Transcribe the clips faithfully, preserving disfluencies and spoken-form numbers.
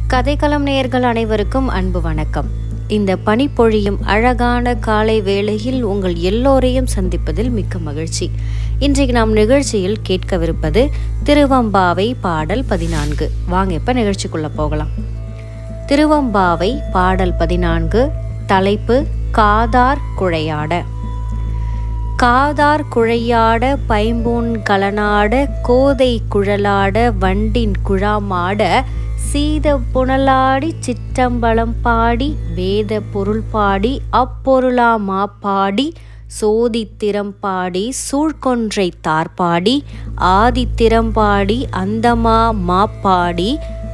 கதைக்களம் நேயர்கள் அனைவருக்கும் அன்பு வணக்கம். இந்த பனிப்பொழியும் அழகான காலை வேளையில் உங்கள் எல்லோரையும் சந்திப்பதில் மிக்க மகிழ்ச்சி. இன்றைக்கு நாம் நிகழ்ச்சியில் கேட்கவிருப்பது திருவம்பாவை பாடல் பதினான்கு. வாங்க இப்ப நிகழ்ச்சிக்குள்ள போகலாம். திருவம்பாவை பாடல் பதினான்கு. தலைப்பு காதார் குழையாட. காதார் குழையாட பைம்பூன் கலனாட கோதை குழலாட வண்டின் குழாமாட சீத புனலாடி சிற்றம்பலம் பாடி வேத பொருள் பாடி அப்பொருளா மாப்பாடி சோதித்திரம் பாடி சூழ்கொன்றை தார்பாடி ஆதித்திரம்பாடி அந்தமா மாப்பாடி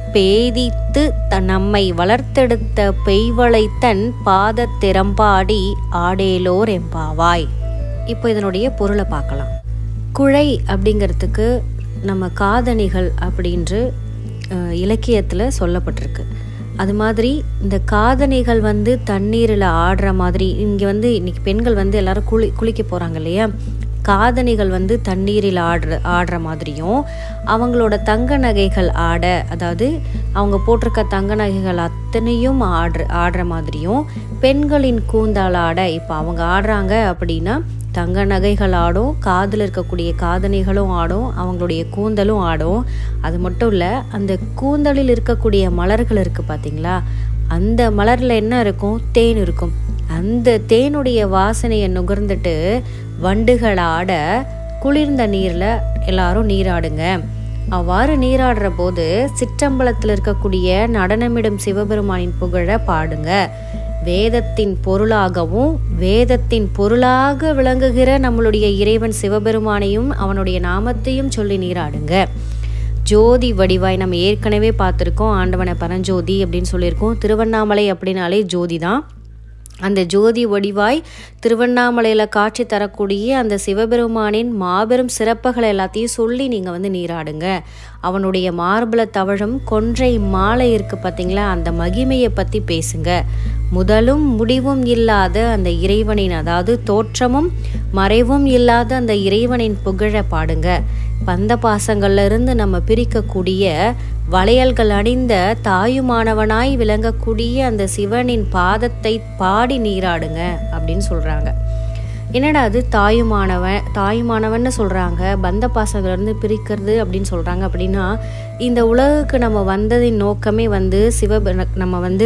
பேதித்து நம்மை வளர்த்தெடுத்த பெய்வளை தன் பாதத்திறம்பாடி ஆடேலோர் எம்பாவாய். இப்போ இதனுடைய பொருளை பார்க்கலாம். குழை அப்படிங்கிறதுக்கு நம்ம காதணிகள் அப்படின்று இலக்கியத்தில் சொல்லப்பட்டிருக்கு. அது மாதிரி இந்த காதணிகள் வந்து தண்ணீரில் ஆடுற மாதிரி, இங்கே வந்து இன்னைக்கு பெண்கள் வந்து எல்லாரும் குளி குளிக்க போகிறாங்க இல்லையா, காதணிகள் வந்து தண்ணீரில் ஆடுற ஆடுற மாதிரியும் அவங்களோட தங்க நகைகள் ஆட, அதாவது அவங்க போட்டிருக்க தங்க நகைகள் அத்தனையும் ஆடுற ஆடுற மாதிரியும் பெண்களின் கூந்தால் ஆட, இப்போ அவங்க ஆடுறாங்க அப்படின்னா தங்க நகைகள் ஆடும், காதில் இருக்கக்கூடிய காதணிகளும் ஆடும், அவங்களுடைய கூந்தலும் ஆடும். அது மட்டும் இல்லை, அந்த கூந்தலில் இருக்கக்கூடிய மலர்கள் இருக்குது பார்த்தீங்களா, அந்த மலரில் என்ன இருக்கும், தேன் இருக்கும். அந்த தேனுடைய வாசனையை நுகர்ந்துட்டு வண்டுகள் ஆட குளிர்ந்த நீரில் எல்லாரும் நீராடுங்க. அவ்வாறு நீராடுற போது சிற்றம்பலத்தில் இருக்கக்கூடிய நடனமிடும் சிவபெருமானின் புகழ பாடுங்க. வேதத்தின் பொருளாகவும் வேதத்தின் பொருளாக விளங்குகிற நம்மளுடைய இறைவன் சிவபெருமானையும் அவனுடைய நாமத்தையும் சொல்லி நீராடுங்க. ஜோதி வடிவாய் நம்ம ஏற்கனவே பார்த்துருக்கோம், ஆண்டவனை பரஞ்சோதி அப்படின்னு சொல்லியிருக்கோம். திருவண்ணாமலை அப்படின்னாலே ஜோதி தான். அந்த ஜோதி வடிவாய் திருவண்ணாமலையில் காட்சி தரக்கூடிய அந்த சிவபெருமானின் மாபெரும் சிறப்புகளை எல்லாத்தையும் சொல்லி நீங்கள் வந்து நீராடுங்க. அவனுடைய மார்பல தவழும் கொன்றை மாலை இருக்குது பார்த்தீங்களா, அந்த மகிமையை பற்றி பேசுங்க. முதலும் முடிவும் இல்லாத அந்த இறைவனின், அதாவது தோற்றமும் மறைவும் இல்லாத அந்த இறைவனின் புகழ பாடுங்க. பந்த பாசங்கள்ல இருந்து நம்ம பிரிக்கக்கூடிய வளையல்கள் அணிந்த தாயுமானவனாய் விளங்கக்கூடிய அந்த சிவனின் பாதத்தை பாடி நீராடுங்க அப்படின்னு சொல்றாங்க. என்னடா அது தாயுமானவன் தாயுமானவன்னு சொல்றாங்க, பந்த பாசங்கள்லேருந்து பிரிக்கிறது அப்படின்னு சொல்றாங்க அப்படின்னா, இந்த உலகுக்கு நம்ம வந்ததின் நோக்கமே வந்து சிவ நம்ம வந்து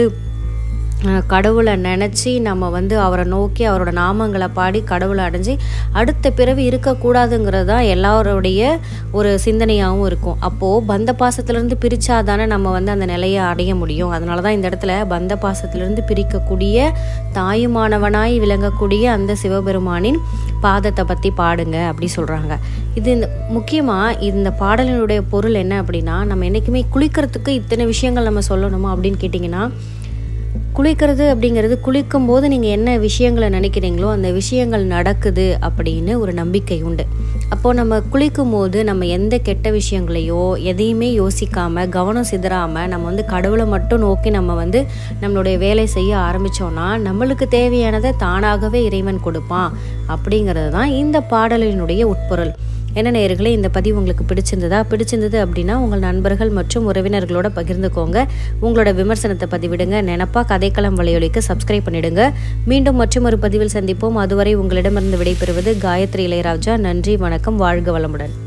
கடவுளை நினச்சி நம்ம வந்து அவரை நோக்கி அவரோட நாமங்களை பாடி கடவுளை அடைஞ்சி அடுத்த பிறவி இருக்கக்கூடாதுங்கிறது தான் எல்லாருடைய ஒரு சிந்தனையாகவும் இருக்கும். அப்போது பந்த பாசத்துலேருந்து பிரித்தாதானே நம்ம வந்து அந்த நிலையை அடைய முடியும். அதனால தான் இந்த இடத்துல பந்த பாசத்துலேருந்து பிரிக்கக்கூடிய தாயுமானவனாய் விளங்கக்கூடிய அந்த சிவபெருமானின் பாதத்தை பற்றி பாடுங்க அப்படி சொல்கிறாங்க. இது இந்த முக்கியமாக இந்த பாடலினுடைய பொருள் என்ன அப்படின்னா, நம்ம என்றைக்குமே குளிக்கிறதுக்கு இத்தனை விஷயங்கள் நம்ம சொல்லணுமா அப்படின்னு கேட்டிங்கன்னா, குளிக்கிறது அப்படிங்கிறது குளிக்கும் போது நீங்கள் என்ன விஷயங்களை நினைக்கிறீங்களோ அந்த விஷயங்கள் நடக்குது அப்படின்னு ஒரு நம்பிக்கை உண்டு. அப்போது நம்ம குளிக்கும் போது நம்ம எந்த கெட்ட விஷயங்களையோ எதையுமே யோசிக்காமல் கவனம் சிதறாமல் நம்ம வந்து கடவுளை மட்டும் நோக்கி நம்ம வந்து நம்மளுடைய வேலை செய்ய ஆரம்பித்தோன்னா நம்மளுக்கு தேவையானதை தானாகவே இறைவன் கொடுப்பான் அப்படிங்கிறது தான் இந்த பாடலினுடைய உட்பொருள். என்ன நேயர்களே, இந்த பதிவு உங்களுக்கு பிடிச்சிருந்ததா? பிடிச்சிருந்தது அப்படின்னா உங்கள் நண்பர்கள் மற்றும் உறவினர்களோட பகிர்ந்துக்கோங்க. உங்களோட விமர்சனத்தை பதிவிடுங்க. நினப்பா கதைக்களம் வலையொலிக்கு சப்ஸ்கிரைப் பண்ணிடுங்க. மீண்டும் மற்றும் ஒரு பதிவில் சந்திப்போம். அதுவரை உங்களிடமிருந்து விடைபெறுவது காயத்ரி இளையராஜா. நன்றி, வணக்கம், வாழ்க வளமுடன்.